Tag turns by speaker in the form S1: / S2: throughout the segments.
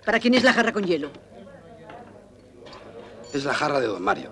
S1: ¿Para quién es la jarra con hielo?
S2: Es la jarra de don Mario.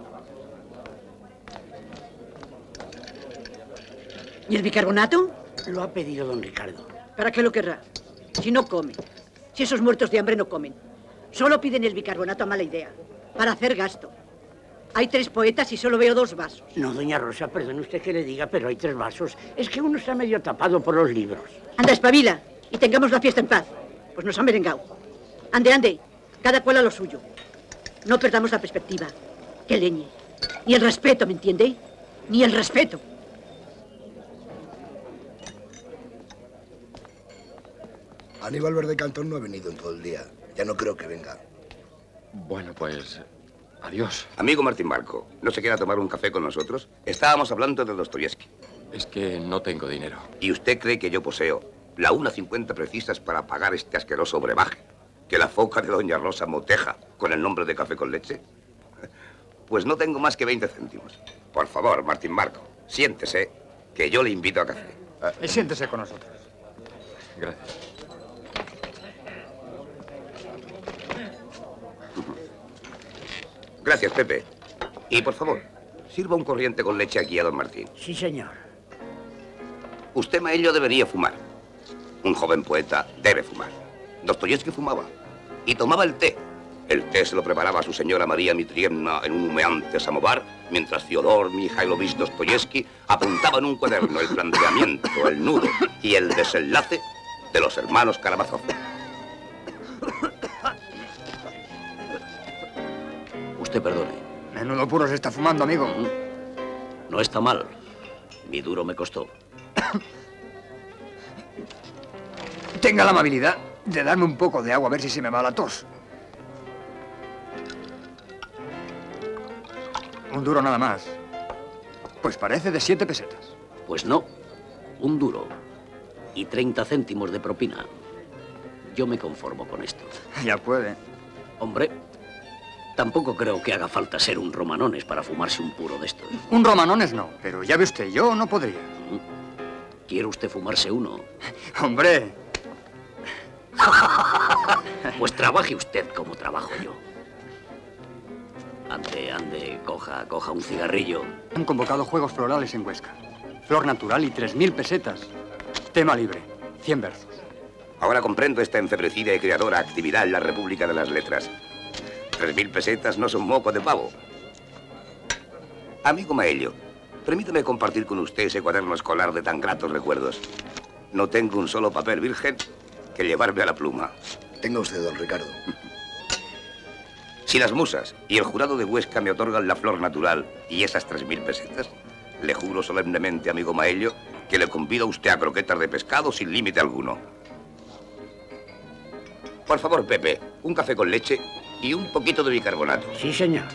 S1: ¿Y el bicarbonato?
S3: Lo ha pedido don Ricardo.
S1: ¿Para qué lo querrá? Si no come. Si esos muertos de hambre no comen. Solo piden el bicarbonato a mala idea. Para hacer gasto. Hay 3 poetas y solo veo 2 vasos.
S3: No, doña Rosa, perdone usted que le diga, pero hay 3 vasos. Es que uno está medio tapado por los libros.
S1: Anda, espabila y tengamos la fiesta en paz. Pues nos han merengado. Ande, ande. Cada cual a lo suyo. No perdamos la perspectiva. Que leñe. Ni el respeto, ¿me entiende? Ni el respeto.
S2: Aníbal Verde Cantón no ha venido en todo el día. Ya no creo que venga.
S4: Bueno, pues... adiós.
S5: Amigo Martín Barco, ¿no se quiere tomar un café con nosotros? Estábamos hablando de Dostoyevsky.
S4: Es que no tengo dinero.
S5: ¿Y usted cree que yo poseo la 1,50 precisas para pagar este asqueroso brebaje? ¿Que la foca de doña Rosa Moteja con el nombre de café con leche? Pues no tengo más que 20 céntimos. Por favor, Martín Barco, siéntese, que yo le invito a café.
S6: Siéntese con nosotros.
S4: Gracias.
S5: Gracias, Pepe. Y, por favor, sirva un corriente con leche aquí a don Martín.
S3: Sí, señor.
S5: Usted, Maello, debería fumar. Un joven poeta debe fumar. Dostoyevsky fumaba y tomaba el té. El té se lo preparaba a su señora María Mitrievna en un humeante samovar, mientras Fyodor Mikhailovich Dostoyevsky apuntaba en un cuaderno el planteamiento, el nudo y el desenlace de los hermanos Karamazov.
S7: Usted perdone.
S6: Menudo puro se está fumando, amigo.
S7: No está mal. Mi duro me costó.
S6: Tenga la amabilidad de darme un poco de agua a ver si se me va la tos. Un duro nada más. Pues parece de 7 pesetas.
S7: Pues no. Un duro. Y 30 céntimos de propina. Yo me conformo con esto.
S6: Ya puede.
S7: Hombre, tampoco creo que haga falta ser un romanones para fumarse un puro de estos.
S6: Un romanones no, pero ya ve usted, yo no podría.
S7: ¿Quiere usted fumarse uno?
S6: ¡Hombre!
S7: Pues trabaje usted como trabajo yo. Ande, ande, coja un cigarrillo.
S6: Han convocado Juegos Florales en Huesca. Flor natural y 3.000 pesetas. Tema libre, 100 versos.
S5: Ahora comprendo esta enfebrecida y creadora actividad en la República de las Letras. 3.000 pesetas no son moco de pavo. Amigo Maello, permítame compartir con usted ese cuaderno escolar de tan gratos recuerdos. No tengo un solo papel virgen que llevarme a la pluma.
S2: Tenga usted, don Ricardo.
S5: Si las musas y el jurado de Huesca me otorgan la flor natural y esas 3.000 pesetas, le juro solemnemente, amigo Maello, que le convido a usted a croquetas de pescado sin límite alguno. Por favor, Pepe, un café con leche y un poquito de bicarbonato.
S3: Sí, señor.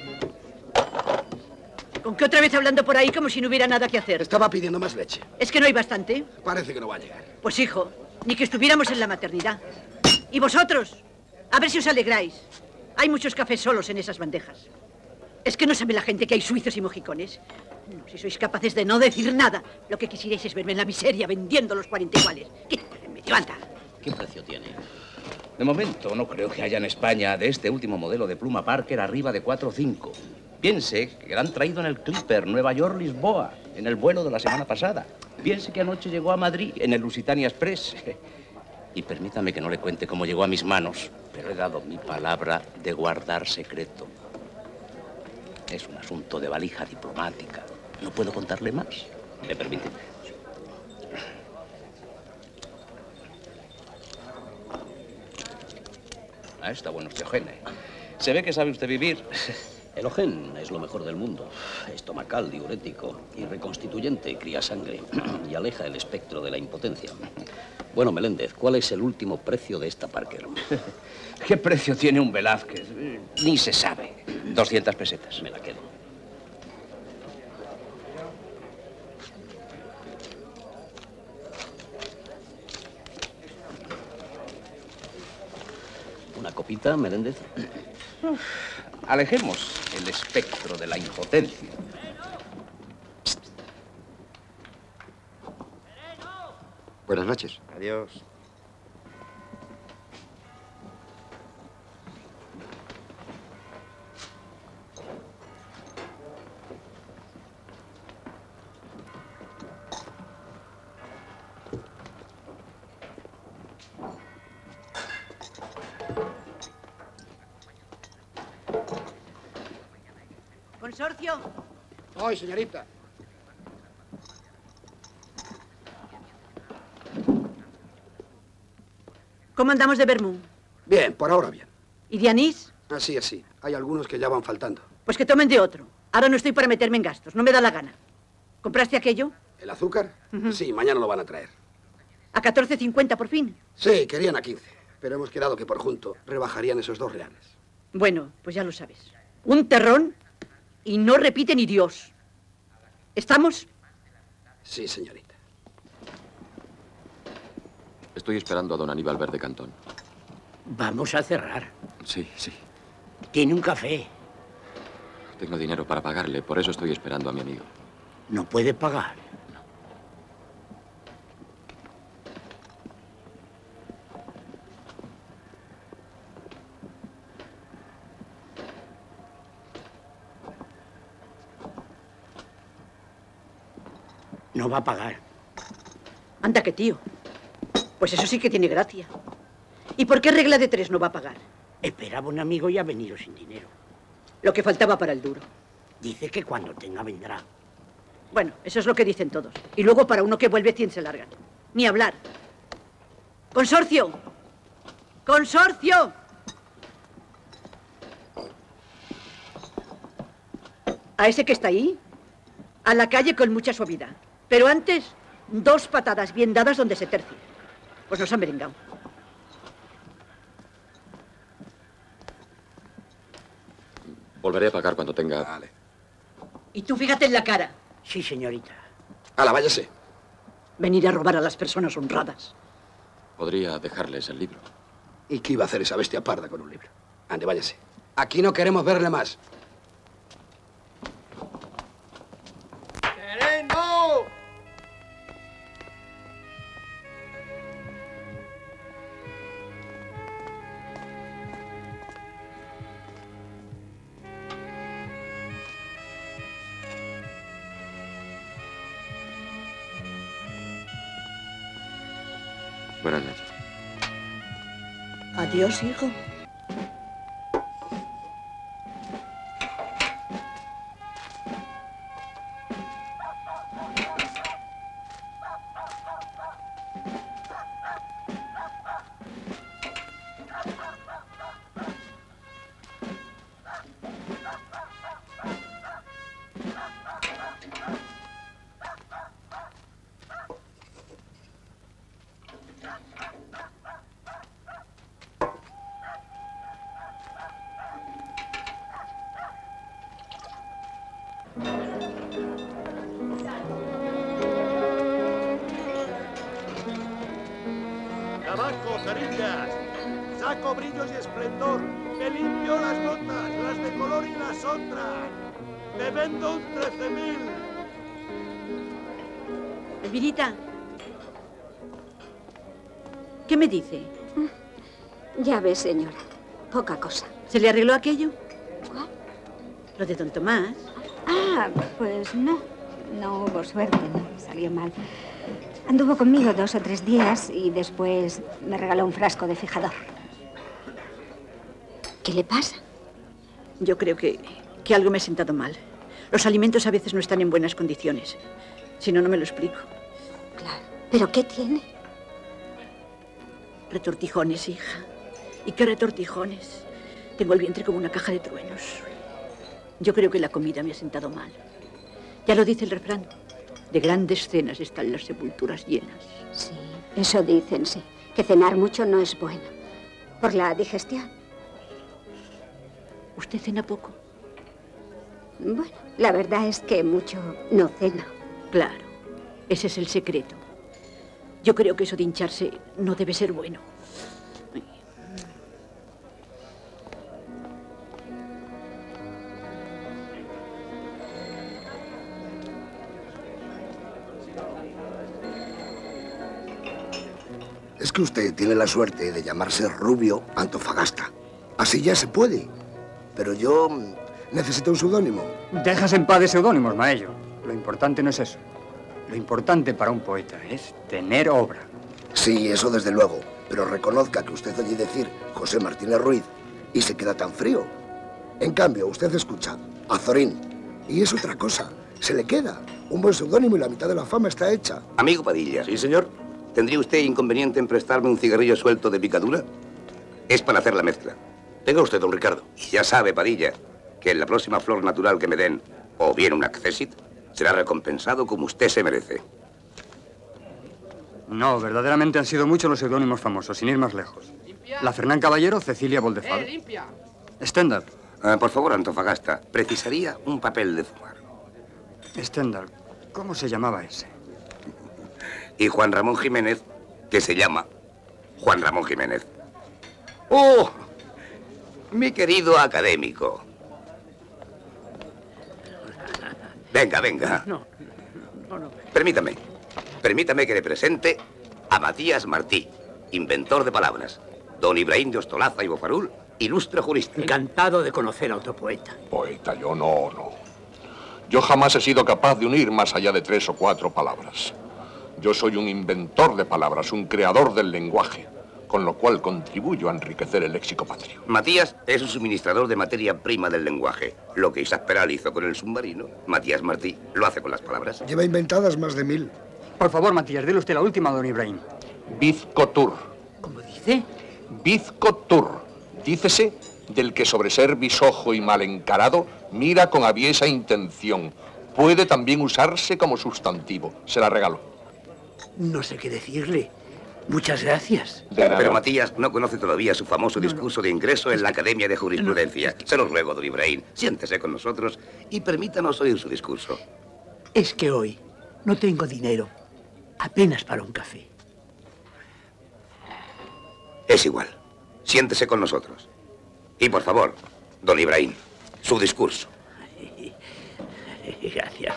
S1: ¿Con qué otra vez hablando por ahí como si no hubiera nada que hacer?
S2: Estaba pidiendo más leche.
S1: ¿Es que no hay bastante?
S2: Parece que no va a llegar.
S1: Pues hijo, ni que estuviéramos en la maternidad. ¿Y vosotros? A ver si os alegráis. Hay muchos cafés solos en esas bandejas. ¿Es que no sabe la gente que hay suizos y mojicones? No, si sois capaces de no decir nada, lo que quisierais es verme en la miseria vendiendo los 40 iguales. Quítate, me levanta.
S7: ¿Qué precio tiene?
S8: De momento, no creo que haya en España de este último modelo de pluma Parker arriba de 4 o 5. Piense que la han traído en el Clipper, Nueva York-Lisboa, en el vuelo de la semana pasada. Piense que anoche llegó a Madrid, en el Lusitania Express. Y permítame que no le cuente cómo llegó a mis manos, pero he dado mi palabra de guardar secreto. Es un asunto de valija diplomática. No puedo contarle más. ¿Me permite? Ah, está bueno este ojene. Se ve que sabe usted vivir.
S7: El ojen es lo mejor del mundo. Estomacal, diurético y reconstituyente, cría sangre y aleja el espectro de la impotencia. Bueno, Meléndez, ¿cuál es el último precio de esta Parker?
S8: ¿Qué precio tiene un Velázquez? Ni se sabe. 200 pesetas.
S7: Me la quedo. ¿Una copita, Meléndez?
S8: Alejemos el espectro de la impotencia.
S2: Buenas noches.
S9: Adiós.
S1: Consorcio.
S9: Hoy, señorita.
S1: ¿Cómo andamos de vermú?
S9: Bien, por ahora bien.
S1: ¿Y de anís?
S9: Así, así. Hay algunos que ya van faltando.
S1: Pues que tomen de otro. Ahora no estoy para meterme en gastos, no me da la gana. ¿Compraste aquello?
S9: ¿El azúcar? Sí, mañana lo van a traer.
S1: ¿A 14,50 por fin?
S9: Sí, querían a 15. Pero hemos quedado que por junto rebajarían esos 2 reales.
S1: Bueno, pues ya lo sabes. Un terrón y no repite ni Dios. ¿Estamos?
S9: Sí, señorita.
S4: Estoy esperando a don Aníbal Verde Cantón.
S3: Vamos a cerrar.
S4: Sí, sí.
S3: Tiene un café.
S4: Tengo dinero para pagarle, por eso estoy esperando a mi amigo.
S3: No puede pagar. No va a pagar.
S1: Anda que tío. Pues eso sí que tiene gracia. ¿Y por qué regla de 3 no va a pagar?
S3: Esperaba un amigo y ha venido sin dinero.
S1: Lo que faltaba para el duro.
S3: Dice que cuando tenga vendrá.
S1: Bueno, eso es lo que dicen todos. Y luego para uno que vuelve 100 se largan. Ni hablar. ¡Consorcio! ¡Consorcio! A ese que está ahí, a la calle con mucha suavidad. Pero antes, 2 patadas bien dadas donde se tercie. Pues nos han merengado.
S4: Volveré a pagar cuando tenga...
S9: Vale.
S1: Y tú fíjate en la cara.
S3: Sí, señorita.
S9: Hala, váyase.
S1: Venir a robar a las personas honradas.
S4: Podría dejarles el libro.
S9: ¿Y qué iba a hacer esa bestia parda con un libro? Ande, váyase. Aquí no queremos verle más. ¡Sereno!
S4: Buenas noches.
S1: Adiós, hijo.
S10: Tabaco, cerillas, saco brillos y esplendor, te limpio las notas, las de color y las otras. Te vendo un 13.000.
S1: Elvirita, ¿qué me dice?
S11: Ya ves, señora, poca cosa.
S1: ¿Se le arregló aquello?
S11: ¿Cuál?
S1: Lo de don Tomás.
S11: Ah, pues no. No hubo suerte, no salió mal. Anduvo conmigo 2 o 3 días y después me regaló un frasco de fijador. ¿Qué le pasa?
S1: Yo creo que algo me ha sentado mal. Los alimentos a veces no están en buenas condiciones. Si no, no me lo explico.
S11: Claro. ¿Pero qué tiene?
S1: Retortijones, hija. ¿Y qué retortijones? Tengo el vientre como una caja de truenos. Yo creo que la comida me ha sentado mal. Ya lo dice el refrán. De grandes cenas están las sepulturas llenas.
S11: Sí, eso dicen, sí. Que cenar mucho no es bueno. Por la digestión.
S1: ¿Usted cena poco?
S11: Bueno, la verdad es que mucho no ceno.
S1: Claro, ese es el secreto. Yo creo que eso de hincharse no debe ser bueno.
S2: Es que usted tiene la suerte de llamarse Rubio Antofagasta. Así ya se puede. Pero yo necesito un seudónimo.
S6: Dejas en paz de seudónimos, Maello. Lo importante no es eso. Lo importante para un poeta es tener obra.
S2: Sí, eso desde luego. Pero reconozca que usted oye decir José Martínez Ruiz y se queda tan frío. En cambio, usted escucha Azorín, Y es otra cosa. Se le queda. Un buen seudónimo y la mitad de la fama está hecha.
S5: Amigo Padilla.
S9: Sí, señor.
S5: ¿Tendría usted inconveniente en prestarme un cigarrillo suelto de picadura? Es para hacer la mezcla.
S9: Tenga usted, don Ricardo.
S5: Y ya sabe, Padilla, que en la próxima flor natural que me den, o bien un accessit, será recompensado como usted se merece.
S6: No, verdaderamente han sido muchos los seudónimos famosos, sin ir más lejos. La Fernán Caballero, Cecilia Boldefal. Stendhal.
S5: Por favor, Antofagasta, precisaría un papel de fumar.
S6: Stendhal. ¿Cómo se llamaba ese?
S5: Y Juan Ramón Jiménez, que se llama Juan Ramón Jiménez. ¡Oh! Mi querido académico. Venga, venga.
S3: No.
S5: Permítame que le presente a Matías Martí, inventor de palabras. Don Ibrahim de Ostolaza y Bofarul, ilustre jurista.
S3: Encantado de conocer a otro poeta.
S12: Poeta, yo no. Yo jamás he sido capaz de unir más allá de 3 o 4 palabras. Yo soy un inventor de palabras, un creador del lenguaje, con lo cual contribuyo a enriquecer el léxico patrio.
S5: Matías es un suministrador de materia prima del lenguaje. Lo que Isaac Peral hizo con el submarino, Matías Martí lo hace con las palabras.
S2: Lleva inventadas más de 1000.
S6: Por favor, Matías, dile usted la última a don Ibrahim.
S12: Bizcotur.
S3: ¿Cómo dice?
S12: Bizcotur. Dícese del que sobre ser bisojo y mal encarado mira con aviesa intención. Puede también usarse como sustantivo. Se la regalo.
S3: No sé qué decirle. Muchas gracias.
S5: Pero Matías no conoce todavía su famoso discurso de ingreso en la Academia de Jurisprudencia. Se lo ruego, don Ibrahim, siéntese con nosotros y permítanos oír su discurso.
S3: Es que hoy no tengo dinero. Apenas para un café.
S5: Es igual. Siéntese con nosotros. Y por favor, don Ibrahim, su discurso.
S3: Gracias.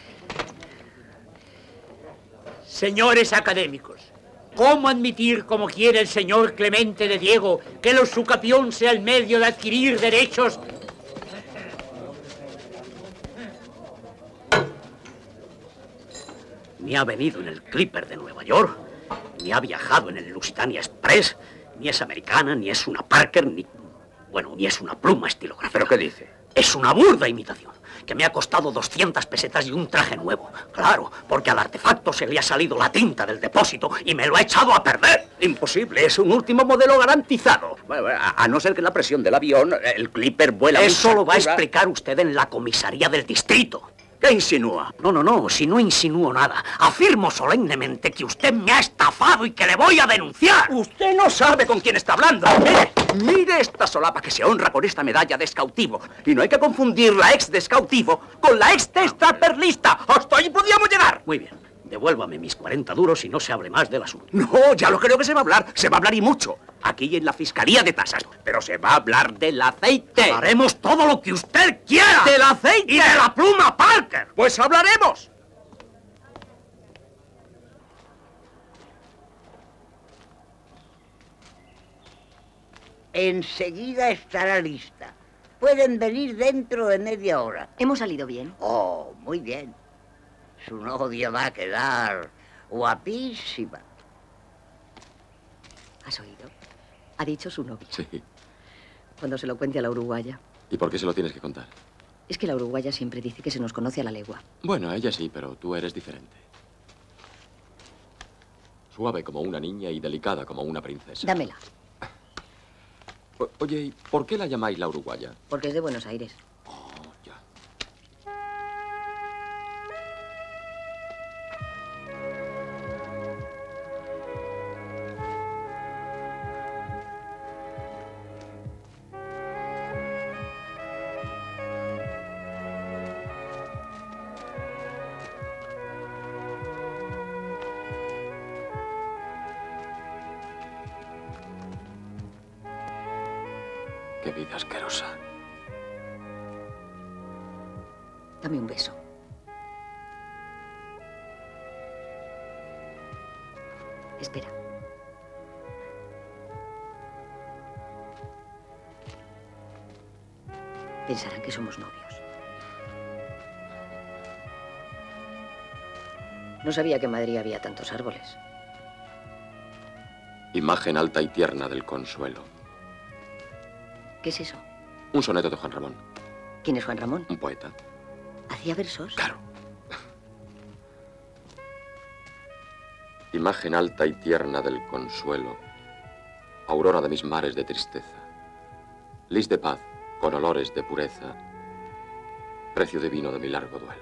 S3: Señores académicos, ¿cómo admitir, como quiere el señor Clemente de Diego, que el usucapión sea el medio de adquirir derechos? Ni ha venido en el Clipper de Nueva York, ni ha viajado en el Lusitania Express, ni es americana, ni es una Parker, ni es una pluma estilográfica.
S5: ¿Pero qué dice?
S3: Es una burda imitación, que me ha costado 200 pesetas y un traje nuevo. Claro, porque al artefacto se le ha salido la tinta del depósito y me lo ha echado a perder.
S8: Imposible, es un último modelo garantizado. A no ser que la presión del avión, el Clipper vuela...
S3: Eso lo va a explicar usted en la comisaría del distrito.
S8: ¿Qué insinúa?
S3: No, si no insinúo nada. Afirmo solemnemente que usted me ha estafado y que le voy a denunciar.
S8: Usted no sabe con quién está hablando. Mire esta solapa que se honra con esta medalla de escautivo. Y no hay que confundir la ex de escautivo con la ex de extraperlista. Hasta ahí podíamos llegar.
S3: Muy bien. Devuélvame mis 40 duros y no se hable más del asunto.
S8: No, ya lo creo que se va a hablar. Se va a hablar y mucho. Aquí en la Fiscalía de Tasas. Pero se va a hablar del aceite.
S3: Haremos todo lo que usted quiera.
S8: ¡Del aceite!
S3: ¡Y de la pluma Parker!
S8: Pues hablaremos.
S13: Enseguida estará lista. Pueden venir dentro de media hora.
S14: ¿Hemos salido bien?
S13: Oh, muy bien. Su novia va a quedar guapísima.
S14: ¿Has oído? Ha dicho su novia.
S4: Sí.
S14: Cuando se lo cuente a la uruguaya.
S4: ¿Y por qué se lo tienes que contar?
S14: Es que la uruguaya siempre dice que se nos conoce a la legua.
S4: Bueno, ella sí, pero tú eres diferente. Suave como una niña y delicada como una princesa.
S14: Dámela.
S4: Oye, ¿y por qué la llamáis la uruguaya?
S14: Porque es de Buenos Aires.
S4: Oh, ya. Qué vida asquerosa.
S14: Dame un beso. Espera. Pensarán que somos novios. No sabía que en Madrid había tantos árboles.
S4: Imagen alta y tierna del consuelo.
S14: ¿Qué es eso?
S4: Un soneto de Juan Ramón.
S14: ¿Quién es Juan Ramón?
S4: Un poeta.
S14: ¿Hacía versos?
S9: Claro.
S4: Imagen alta y tierna del consuelo, aurora de mis mares de tristeza, lis de paz con olores de pureza, precio divino de mi largo duelo.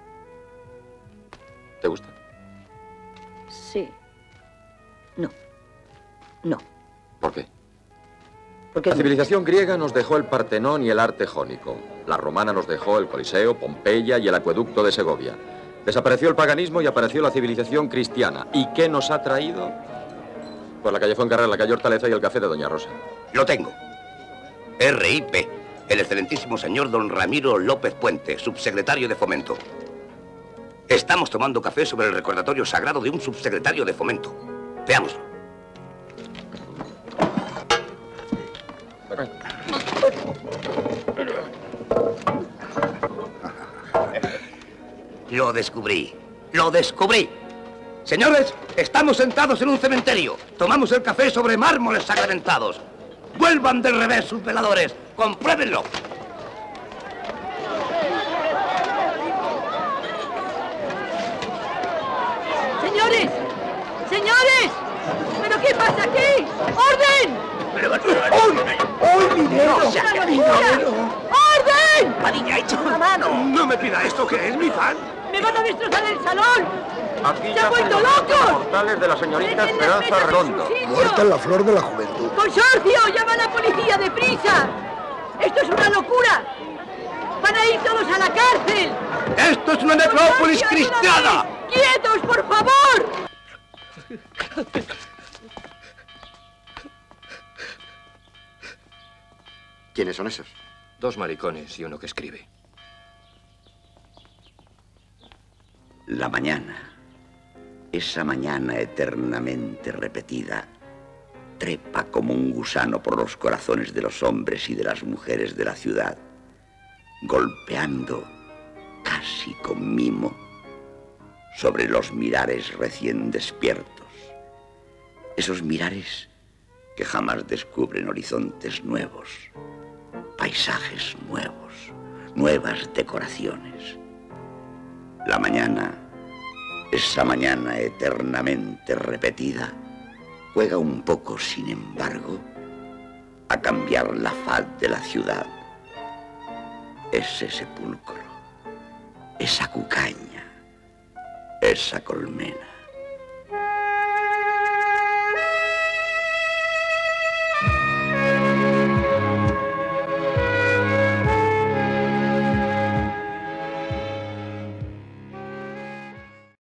S4: ¿Te gusta?
S14: Sí. No. No.
S4: ¿Por qué?
S14: Porque
S4: la civilización griega nos dejó el Partenón y el arte jónico. La romana nos dejó el Coliseo, Pompeya y el acueducto de Segovia. Desapareció el paganismo y apareció la civilización cristiana. ¿Y qué nos ha traído? Pues la calle Fuencarral, la calle Hortaleza y el café de Doña Rosa.
S5: Lo tengo. RIP, el excelentísimo señor don Ramiro López Puente, subsecretario de Fomento. Estamos tomando café sobre el recordatorio sagrado de un subsecretario de Fomento. Veámoslo. Lo descubrí. ¡Lo descubrí! Señores, estamos sentados en un cementerio. Tomamos el café sobre mármoles sacramentados. Vuelvan del revés sus veladores. Compruébenlo.
S1: ¡Señores! ¡Señores! ¿Pero qué pasa aquí? ¡Orden!
S10: ¡Ay, dinero!
S1: ¡No se hace dinero! ¡Orden!
S10: ¡Padilla, echa una mano! No me pida esto, que es mi fan.
S1: ¡Me van a destrozar el salón!
S15: Aquí
S1: ¡Se han vuelto locos!
S15: Mortales de la señorita Esperanza Redondo.
S2: Muerta en la flor de la juventud.
S1: ¡Consorcio! ¡Llama a la policía deprisa! ¡Esto es una locura! ¡Van a ir todos a la cárcel!
S5: ¡Esto es una necrópolis cristiana!
S1: ¡Quietos, por favor!
S15: ¿Quiénes son esos?
S9: Dos maricones y uno que escribe.
S16: La mañana, esa mañana eternamente repetida, trepa como un gusano por los corazones de los hombres y de las mujeres de la ciudad, golpeando, casi con mimo, sobre los mirares recién despiertos. Esos mirares que jamás descubren horizontes nuevos, paisajes nuevos, nuevas decoraciones. La mañana, esa mañana eternamente repetida, juega un poco, sin embargo, a cambiar la faz de la ciudad. Ese sepulcro, esa cucaña, esa colmena.